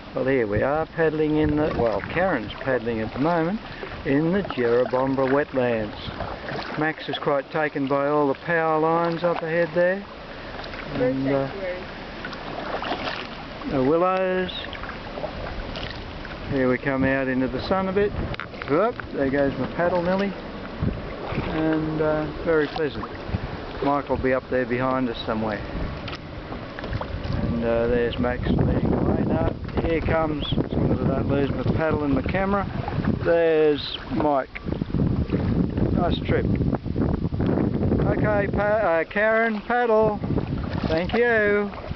Well, here we are paddling in the, well, Karen's paddling at the moment in the Jerrabomberra Wetlands. Max is quite taken by all the power lines up ahead there. And the willows. Here we come out into the sun a bit. Whoop, there goes my paddle nearly. And very pleasant. Mike will be up there behind us somewhere. And there's Max leading the way. Now, here comes, as long as I don't lose my paddle in the camera, there's Mike. Nice trip. Okay, Karen, paddle. Thank you.